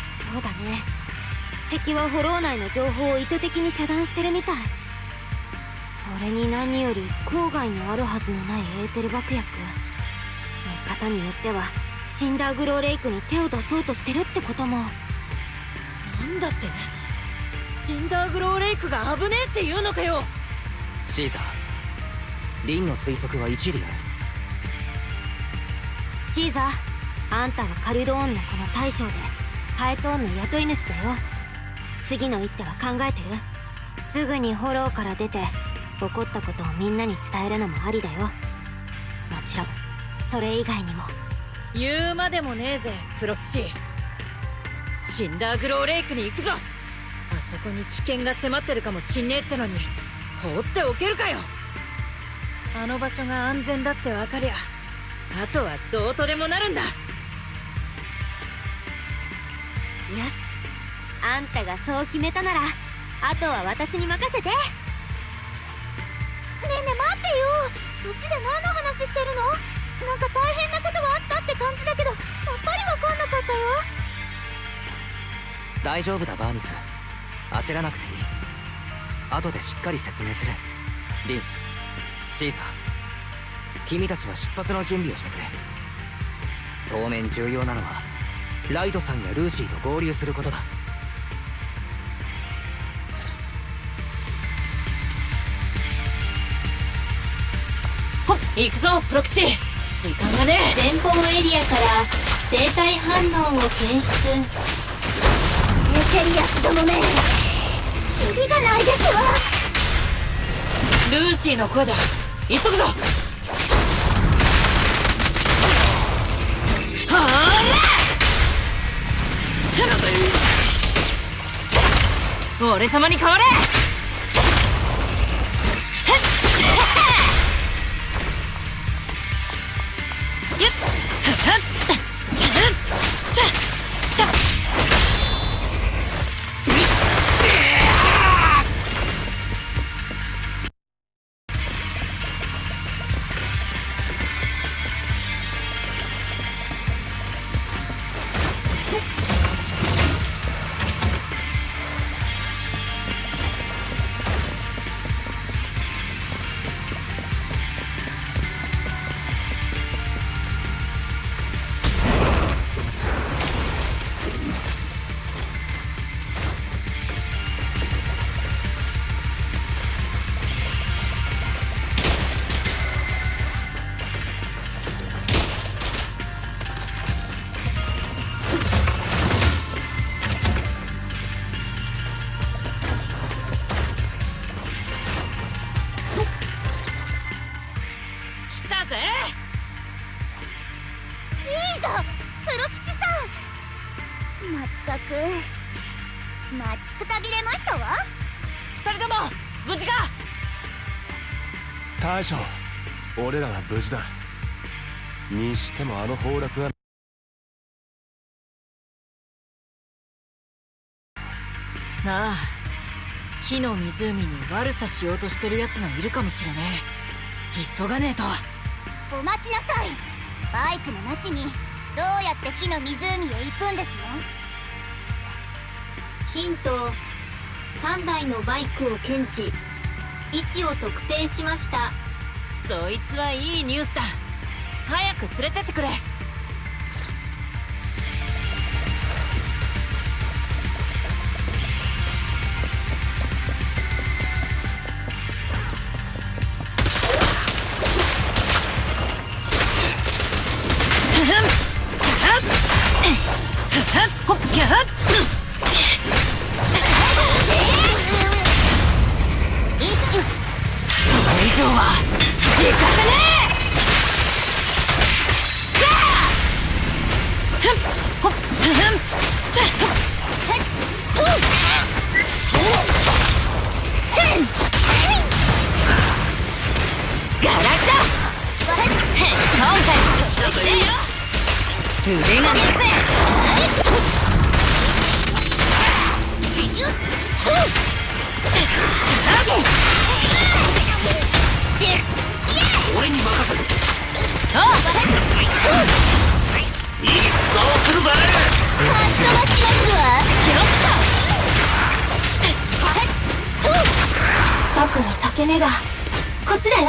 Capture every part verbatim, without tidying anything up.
そうだね。敵はフォロー内の情報を意図的に遮断してるみたい。それに何より郊外にあるはずのないエーテル爆薬、見方によってはシンダーグローレイクに手を出そうとしてるってことも。 なんだって、シンダーグローレイクが危ねえって言うのかよ。 シーザー、リンの推測は一理ある。 シーザー、あんたはカルドーンのこの大将でパエトーンの雇い主だよ。次の一手は考えてる？すぐにフォローから出て起こったことをみんなに伝えるのもありだよ。もちろんそれ以外にも。 言うまでもねえぜプロキシー。シンダーグローレイクに行くぞ。あそこに危険が迫ってるかもしんねえってのに放っておけるかよ。あの場所が安全だって分かりゃあとはどうとでもなるんだ。よし、あんたがそう決めたならあとは私に任せて。ねえねえ待ってよ、そっちで何の話してるの？なんか大変なことがあったって感じだけどさっぱり分かんなかったよ。 大丈夫だバーニス、焦らなくていい。後でしっかり説明する。リン、シーザー、君たちは出発の準備をしてくれ。当面重要なのはライトさんやルーシーと合流することだ。 ほっ、行くぞプロキシー。時間がねえ。 前方エリアから生体反応を検出。エテリアス殿め、キリがないですわ。 ルーシーの声だ、急ぐぞ。はあ、俺様に代われ。 待ちくたびれましたわ。 二人とも無事か？ 大将、俺らは無事だ。にしてもあの崩落はなあ、火の湖に悪さしようとしてる奴がいるかもしれねえ。急がねえと。 お待ちなさい。バイクもなしにどうやって火の湖へ行くんですの？ヒント、さんだいのバイクを検知、位置を特定しました。 そいつはいいニュースだ。早く連れてってくれ。ほっきゃっ、それ以上は行かせねえ。ほっ、ガラクだ。今回もそしてよ、腕がねえぜ。 俺に任せて。 ああ、 一掃するぜ。 かっ飛ばし近くに裂け目が。こっちだよ。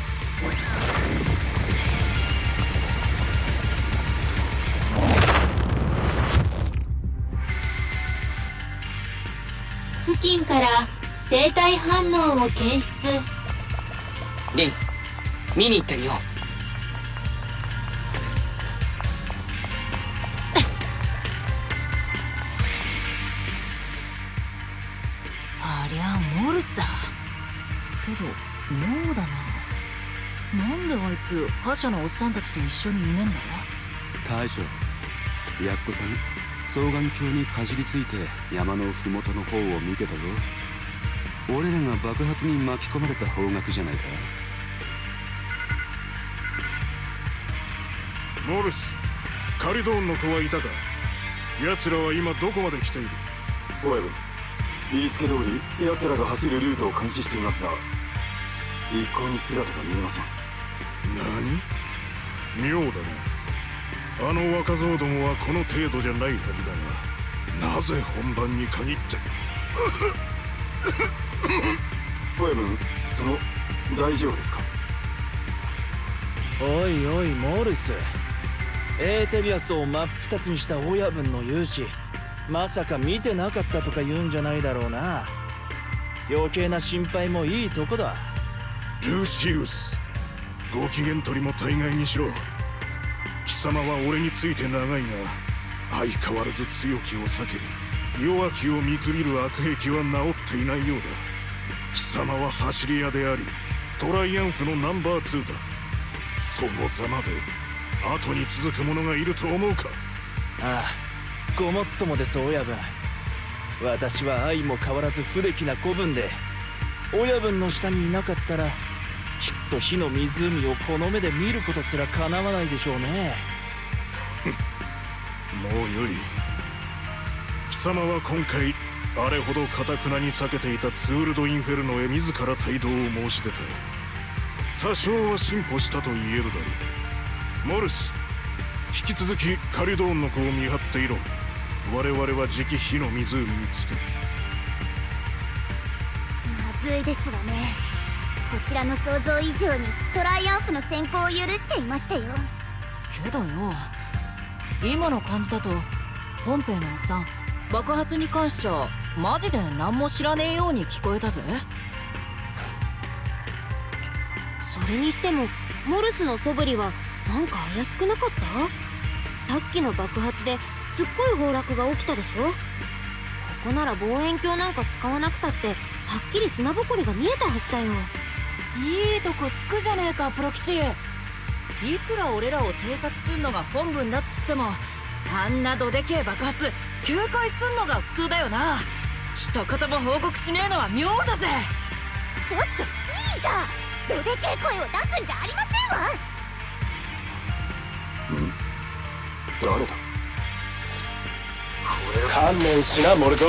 付近から生体反応を検出。 リン、見に行ってみよう。 ありゃモルスだけど妙だな。なんであいつ覇者のおっさんたちと一緒にいねえんだ。 大将、やっこさん、双眼鏡にかじりついて山の麓の方を見てたぞ。俺らが爆発に巻き込まれた方角じゃないか。 モルス、カリドーンの子はいたか。奴らは今どこまで来ている。 親分、言いつけ通り奴らが走るルートを監視していますが、一向に姿が見えません。 何？妙だな。あの若造どもはこの程度じゃないはずだが、なぜ本番に限って親分、その大丈夫ですか。 おいおいモールス、エーテリアスを真っ二つにした親分の勇姿、まさか見てなかったとか言うんじゃないだろうな。余計な心配もいいとこだ。 ルーシウス、ご機嫌取りも大概にしろ。貴様は俺について長いが、相変わらず強きを避け弱きを見くびる悪癖は治っていないようだ。貴様は走り屋でありトライアンフのナンバーツーだ。そのざまで後に続く者がいると思うか。 ああ、ごもっともです親分。私は相も変わらず不歴な子分で、親分の下にいなかったらきっと火の湖をこの目で見ることすらかなわないでしょうね。 もうよい。貴様は今回あれほど堅くなに避けていたツール・ド・インフェルノへ自ら帯同を申し出た。多少は進歩したと言えるだろう。モルス、引き続きカリドーンの子を見張っていろ。我々はじき火の湖に着く。 まずいですわね。こちらの想像以上にトライアンフの先行を許していましたよ。 けどよ、今の感じだとポンペイのおっさん爆発に関しちゃマジで何も知らねえように聞こえたぜ。 それにしてもモルスの素振りはなんか怪しくなかった？さっきの爆発ですっごい崩落が起きたでしょ。ここなら望遠鏡なんか使わなくたってはっきり砂ぼこりが見えたはずだよ。 いいとこつくじゃねえかプロ騎士。いくら俺らを偵察すんのが本分だっつっても、あんなどでけえ爆発警戒すんのが普通だよな。一言も報告しねえのは妙だぜ。 ちょっとシーザー、どでけえ声を出すんじゃありませんわ。 ん？誰だ。 観念しなモルコ。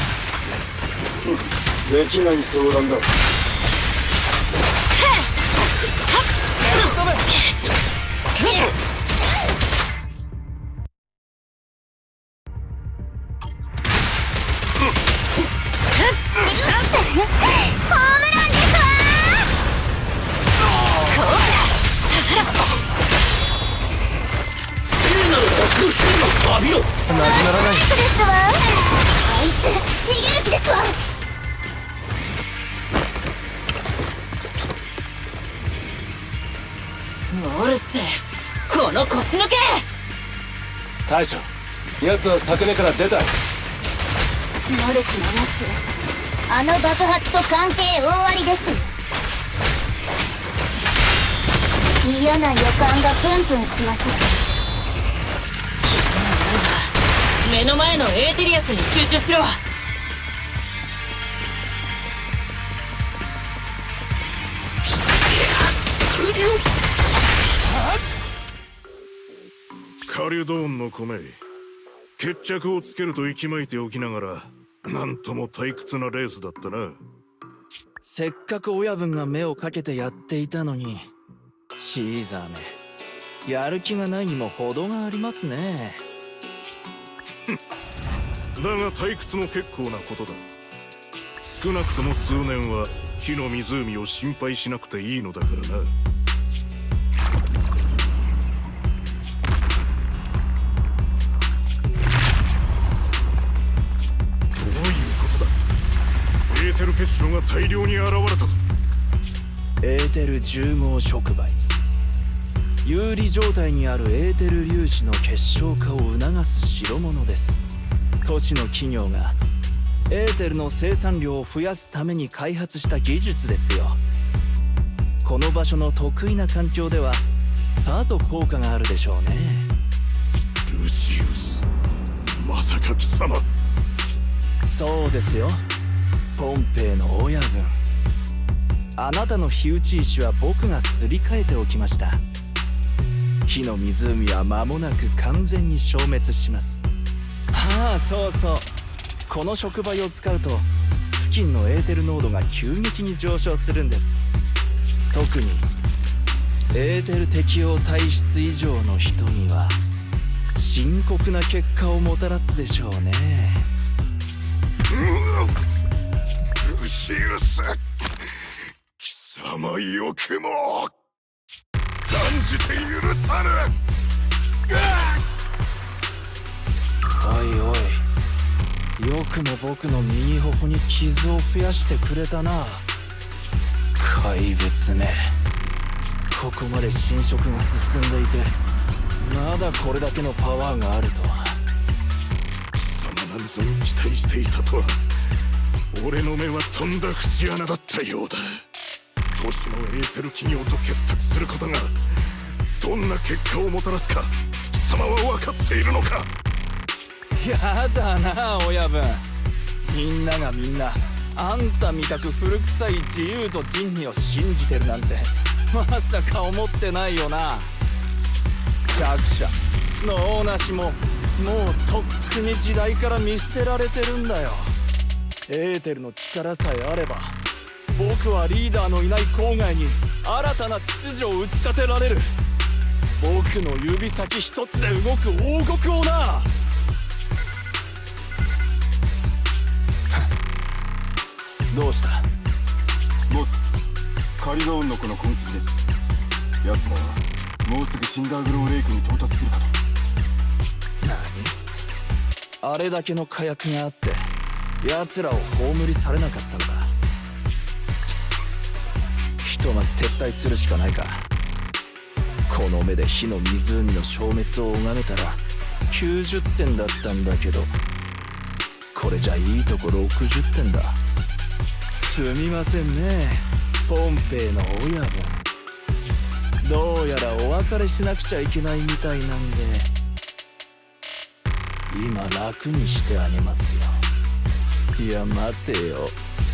できない相談だ。 モルス、この腰抜け。 大将、奴は裂け目から出た。 モルスのやつ、あの爆発と関係大ありでしたよ。嫌な予感がプンプンします。 目の前のエーテリアスに集中しろ。 カリドーンの米、決着をつけると息巻いておきながら、なんとも退屈なレースだったな。 せっかく親分が目をかけてやっていたのに、シーザーめ、やる気がないにも程がありますね。 だが退屈も結構なことだ。少なくとも数年は火の湖を心配しなくていいのだからな。どういうことだ。エーテル結晶が大量に現れたぞ。 エーテルじゅう号触媒、有利状態にあるエーテル粒子の結晶化を促す代物です。都市の企業がエーテルの生産量を増やすために開発した技術ですよ。この場所の得意な環境ではさぞ効果があるでしょうね。 ルシウス、まさか貴様。 そうですよ、ポンペイの親分。あなたの火打ち石は僕がすり替えておきました。火の湖は間もなく完全に消滅します。ああ、そうそう、この触媒を使うと付近のエーテル濃度が急激に上昇するんです。特にエーテル適応体質以上の人には深刻な結果をもたらすでしょうね。 ルシウス、貴様よくも断じて許さぬ。 おいおい、よくも僕の右頬に傷を増やしてくれたな。怪物め、ここまで侵食が進んでいてまだこれだけのパワーがあるとは。 貴様なんぞに期待していたとは。俺の目はとんだ節穴だったようだ。都市のエーテル企業と結託することがどんな結果をもたらすか貴様は分かっているのか。 やだな親分、みんながみんなあんたみたく古臭い自由と仁義を信じてるなんてまさか思ってないよな。弱者能なしももうとっくに時代から見捨てられてるんだよ。エーテルの力さえあれば僕はリーダーのいない郊外に新たな秩序を打ち立てられる。僕の指先一つで動く王国をな。どうした？ ボス、カリドーンの子の痕跡です。奴らはもうすぐシンダーグローレイクに到達するかと。 何？あれだけの火薬があって奴らを葬りされなかったのか。ひとまず撤退するしかないか。この目で火の湖の消滅を拝めたらきゅうじゅってんだったんだけど、これじゃいいところろくじゅってんだ。すみませんね、ポンペイの親分。どうやらお別れしなくちゃいけないみたいなんで今楽にしてあげますよ。いや待てよ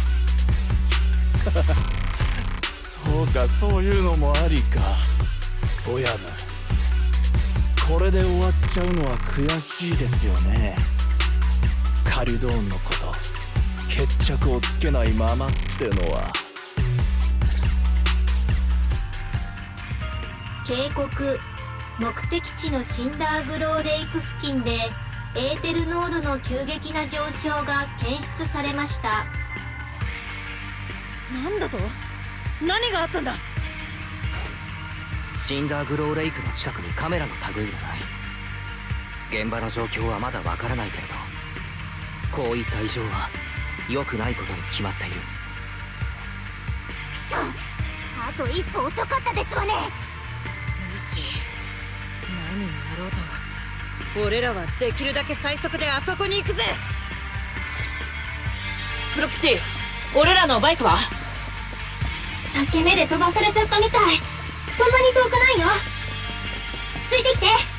そうか、そういうのもありか。親分、これで終わっちゃうのは悔しいですよね。カリュドーンのこと決着をつけないままってのは。 警告、目的地のシンダーグローレイク付近でエーテル濃度の急激な上昇が検出されました。 なんだと？何があったんだ？ シンダーグローレイクの近くにカメラの類はない。現場の状況はまだわからないけれど、こういった異常は良くないことに決まっている。 くそ、あと一歩遅かったですわね。 ルシー、何があろうと俺らはできるだけ最速であそこに行くぜ。プロキシー、俺らのバイクは？ 裂け目で飛ばされちゃったみたい。そんなに遠くないよ。ついてきて。